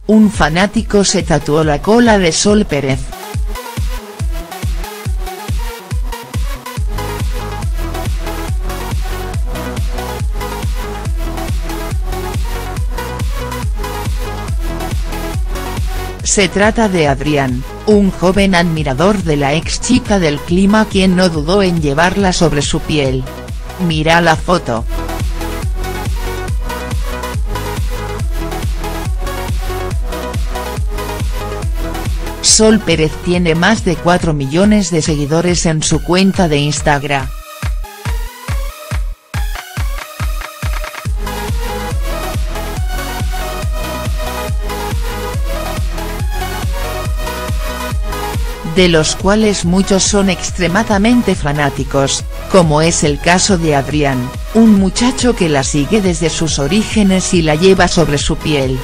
un fanático se tatuó la cola de Sol Pérez. Se trata de Adrián, un joven admirador de la ex chica del Clima quien no dudó en llevarla sobre su piel. Mira la foto. Sol Pérez tiene más de 4 millones de seguidores en su cuenta de Instagram. De los cuales muchos son extremadamente fanáticos, como es el caso de Adrián, un muchacho que la sigue desde sus orígenes y la lleva sobre su piel.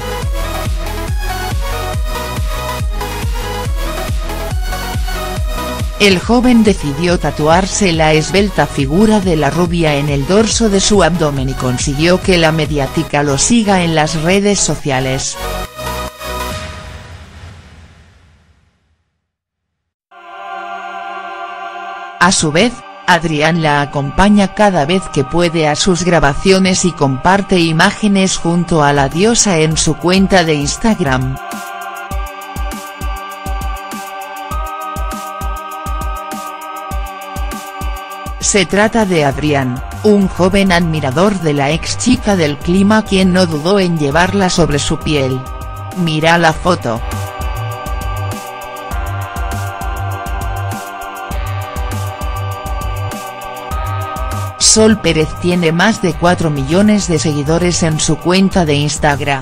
El joven decidió tatuarse la esbelta figura de la rubia en el dorso de su abdomen y consiguió que la mediática lo siga en las redes sociales. A su vez, Adrián la acompaña cada vez que puede a sus grabaciones y comparte imágenes junto a la diosa en su cuenta de Instagram. Se trata de Adrián, un joven admirador de la ex chica del Clima quien no dudó en llevarla sobre su piel. Mira la foto. Sol Pérez tiene más de 4 millones de seguidores en su cuenta de Instagram.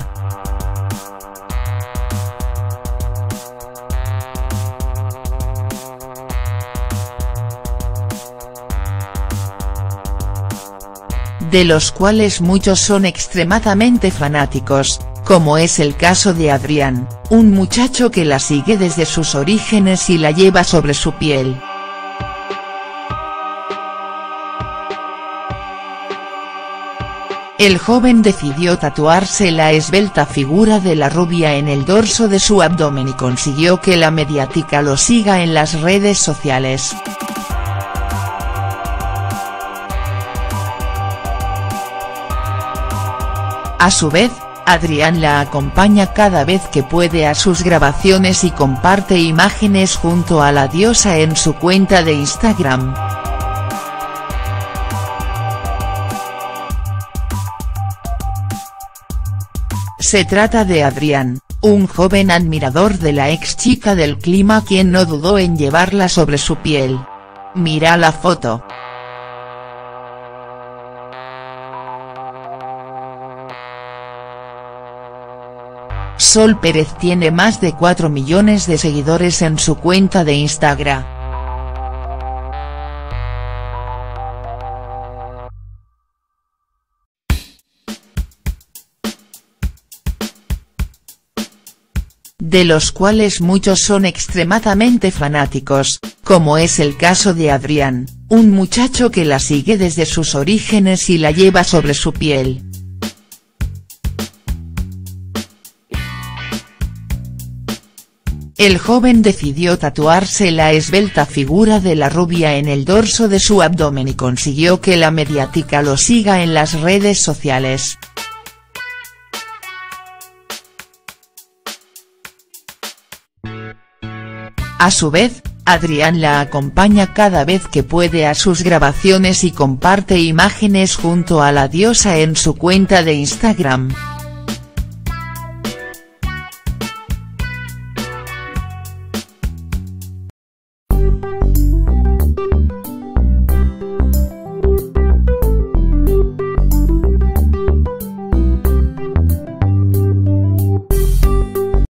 De los cuales muchos son extremadamente fanáticos, como es el caso de Adrián, un muchacho que la sigue desde sus orígenes y la lleva sobre su piel. El joven decidió tatuarse la esbelta figura de la rubia en el dorso de su abdomen y consiguió que la mediática lo siga en las redes sociales. A su vez, Adrián la acompaña cada vez que puede a sus grabaciones y comparte imágenes junto a la diosa en su cuenta de Instagram. Se trata de Adrián, un joven admirador de la ex chica del Clima quien no dudó en llevarla sobre su piel. Mira la foto. Sol Pérez tiene más de 4 millones de seguidores en su cuenta de Instagram. De los cuales muchos son extremadamente fanáticos, como es el caso de Adrián, un muchacho que la sigue desde sus orígenes y la lleva sobre su piel. El joven decidió tatuarse la esbelta figura de la rubia en el dorso de su abdomen y consiguió que la mediática lo siga en las redes sociales. A su vez, Adrián la acompaña cada vez que puede a sus grabaciones y comparte imágenes junto a la diosa en su cuenta de Instagram.